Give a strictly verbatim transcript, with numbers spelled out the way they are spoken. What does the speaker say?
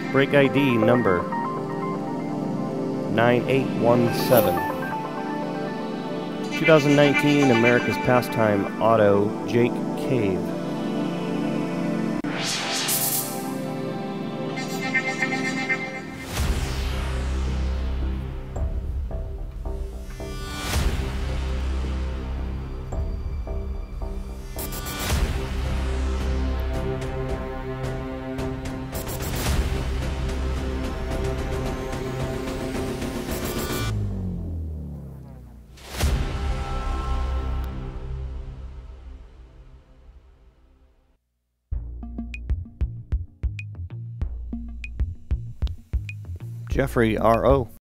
Break I D number nine eight one seven. twenty nineteen America's Pastime Auto, Jake Cave. Jeffrey R O